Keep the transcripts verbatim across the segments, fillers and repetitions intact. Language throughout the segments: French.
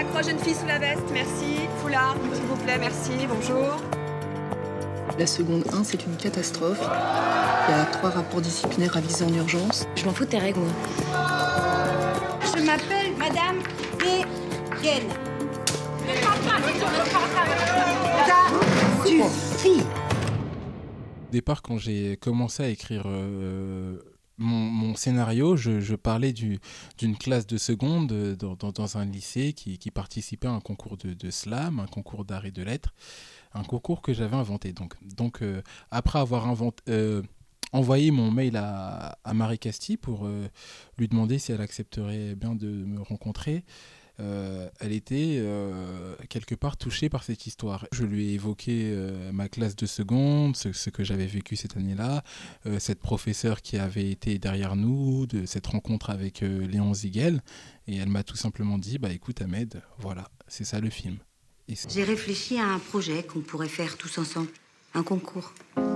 La croix jeune fille sous la veste, merci. Foulard, s'il vous plaît, merci, bonjour. La seconde un, c'est une catastrophe. Il y a trois rapports disciplinaires avisés en urgence. Je m'en fous de tes règles, moi. Je m'appelle Madame Guéguen. Ça suffit. Au départ, quand j'ai commencé à écrire euh, mon, mon scénario, je, je parlais du, d'une classe de seconde dans, dans, dans un lycée qui, qui participait à un concours de, de slam, un concours d'art et de lettres, un concours que j'avais inventé. Donc, donc euh, après avoir inventé, euh, envoyé mon mail à, à Marie Castille pour euh, lui demander si elle accepterait bien de me rencontrer, Euh, elle était euh, quelque part touchée par cette histoire. Je lui ai évoqué euh, ma classe de seconde, ce, ce que j'avais vécu cette année-là, euh, cette professeure qui avait été derrière nous, de cette rencontre avec euh, Léon Ziguel, et elle m'a tout simplement dit bah écoute Ahmed, voilà, c'est ça le film. Et j'ai réfléchi à un projet qu'on pourrait faire tous ensemble, un concours.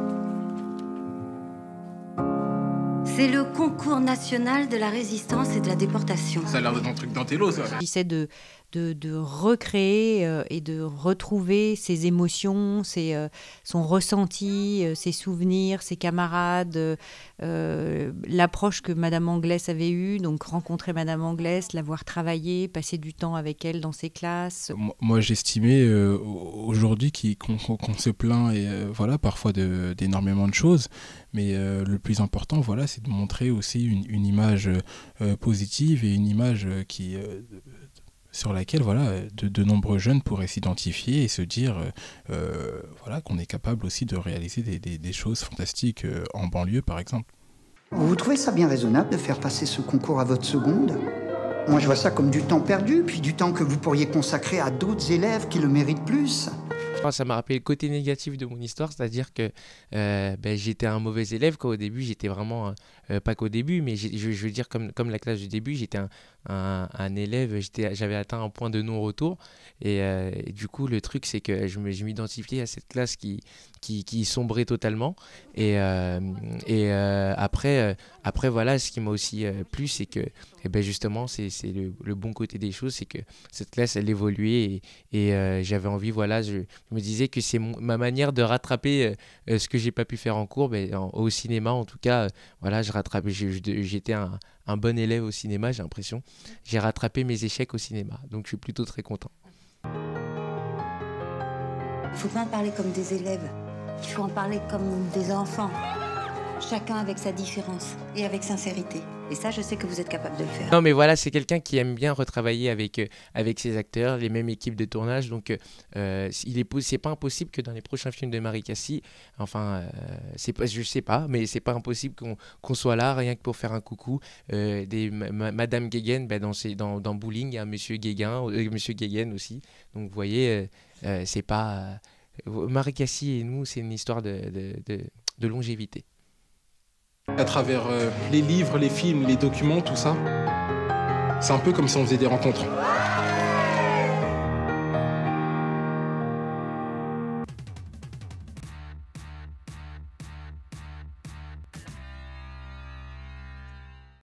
C'est le concours national de la résistance et de la déportation. Ça a l'air d'un truc d'intello, ça. J'essaie de, de, de recréer euh, et de retrouver ses émotions, ses, euh, son ressenti, euh, ses souvenirs, ses camarades, euh, l'approche que Madame Anglès avait eue, donc rencontrer Madame Anglès, la voir travailler, passer du temps avec elle dans ses classes. Moi, j'estimais euh, aujourd'hui qu'on, qu'on se plaint et, euh, voilà, parfois de, d'énormément de choses, mais euh, le plus important, voilà, c'est de montrer aussi une, une image euh, positive et une image qui, euh, sur laquelle voilà, de, de nombreux jeunes pourraient s'identifier et se dire euh, voilà, qu'on est capable aussi de réaliser des, des, des choses fantastiques euh, en banlieue, par exemple. Vous trouvez ça bien raisonnable de faire passer ce concours à votre seconde ? Moi, je vois ça comme du temps perdu, puis du temps que vous pourriez consacrer à d'autres élèves qui le méritent plus. Ça m'a rappelé le côté négatif de mon histoire, c'est-à-dire que euh, ben, j'étais un mauvais élève. Quand au début, j'étais vraiment, euh, pas qu'au début, mais je, je veux dire comme, comme la classe du début, j'étais un, un, un élève, j'étais, j'avais atteint un point de non-retour. Et, euh, et du coup, le truc, c'est que je, me, je m'identifiais à cette classe qui, qui, qui sombrait totalement. Et, euh, et euh, après, euh, après, voilà, ce qui m'a aussi euh, plu, c'est que eh ben, justement, c'est, c'est le, le bon côté des choses, c'est que cette classe, elle évoluait et, et euh, j'avais envie, voilà, je, je me disais que c'est mon, ma manière de rattraper euh, ce que j'ai pas pu faire en cours, ben, en, au cinéma en tout cas, euh, voilà, je rattrape, je, je, j'étais un, un bon élève au cinéma, j'ai l'impression. J'ai rattrapé mes échecs au cinéma, donc je suis plutôt très content. Il faut pas en parler comme des élèves, il faut en parler comme des enfants. Chacun avec sa différence et avec sincérité. Et ça, je sais que vous êtes capable de le faire. Non, mais voilà, c'est quelqu'un qui aime bien retravailler avec, euh, avec ses acteurs, les mêmes équipes de tournage. Donc, euh, il est, c'est pas impossible que dans les prochains films de Marie Castille, enfin, euh, c'est pas, je sais pas, mais c'est pas impossible qu'on, qu'on soit là, rien que pour faire un coucou. Euh, des, ma, Madame Guéguen, ben, dans, ses, dans, dans Bowling, il y a Monsieur Guéguin, euh, Monsieur Guéguen aussi. Donc, vous voyez, euh, euh, c'est pas. Euh, Marie Castille et nous, c'est une histoire de, de, de, de longévité. À travers euh, les livres, les films, les documents, tout ça, c'est un peu comme si on faisait des rencontres.